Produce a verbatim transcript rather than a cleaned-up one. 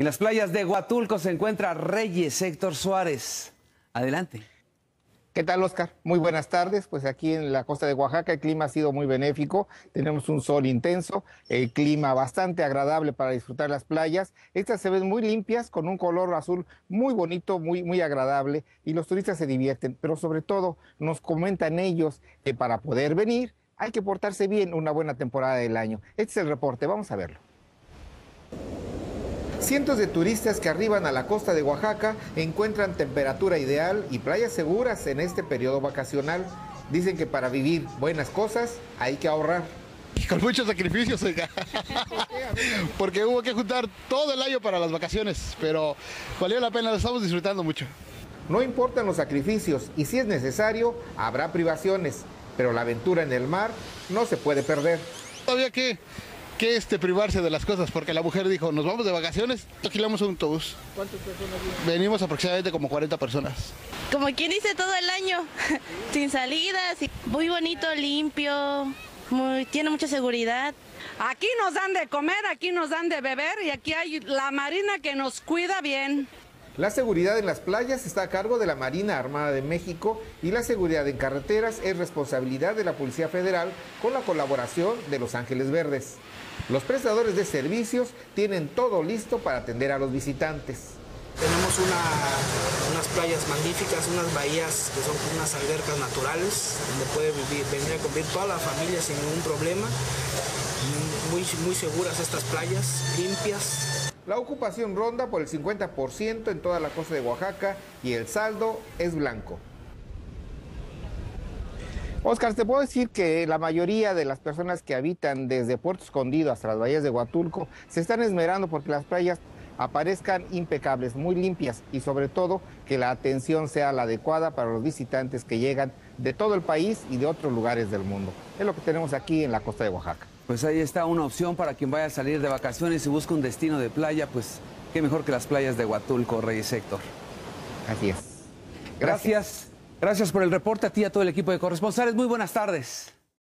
En las playas de Huatulco se encuentra Reyes Héctor Suárez. Adelante. ¿Qué tal, Oscar? Muy buenas tardes. Pues aquí en la costa de Oaxaca el clima ha sido muy benéfico. Tenemos un sol intenso, el clima bastante agradable para disfrutar las playas. Estas se ven muy limpias, con un color azul muy bonito, muy, muy agradable, y los turistas se divierten. Pero sobre todo nos comentan ellos que para poder venir hay que portarse bien una buena temporada del año. Este es el reporte, vamos a verlo. Cientos de turistas que arriban a la costa de Oaxaca encuentran temperatura ideal y playas seguras en este periodo vacacional. Dicen que para vivir buenas cosas hay que ahorrar. Y con muchos sacrificios, oiga. Porque hubo que juntar todo el año para las vacaciones, pero valió la pena, lo estamos disfrutando mucho. No importan los sacrificios y si es necesario, habrá privaciones, pero la aventura en el mar no se puede perder. Todavía que... que este, privarse de las cosas, porque la mujer dijo, nos vamos de vacaciones, alquilamos un autobús. ¿Cuántas personas vienen? Venimos aproximadamente como cuarenta personas. Como quien dice todo el año, sin salidas, muy bonito, limpio, muy, tiene mucha seguridad. Aquí nos dan de comer, aquí nos dan de beber y aquí hay la marina que nos cuida bien. La seguridad en las playas está a cargo de la Marina Armada de México y la seguridad en carreteras es responsabilidad de la Policía Federal con la colaboración de Los Ángeles Verdes. Los prestadores de servicios tienen todo listo para atender a los visitantes. Tenemos una, unas playas magníficas, unas bahías que son unas albercas naturales, donde puede vivir, venir a convivir toda la familia sin ningún problema. Muy, muy seguras estas playas, limpias. La ocupación ronda por el cincuenta por ciento en toda la costa de Oaxaca y el saldo es blanco. Oscar, te puedo decir que la mayoría de las personas que habitan desde Puerto Escondido hasta las bahías de Huatulco se están esmerando porque las playas aparezcan impecables, muy limpias y sobre todo que la atención sea la adecuada para los visitantes que llegan de todo el país y de otros lugares del mundo. Es lo que tenemos aquí en la costa de Oaxaca. Pues ahí está una opción para quien vaya a salir de vacaciones y busca un destino de playa, pues qué mejor que las playas de Huatulco, Reyes Héctor. Así es. Gracias. Gracias por el reporte a ti y a todo el equipo de corresponsales. Muy buenas tardes.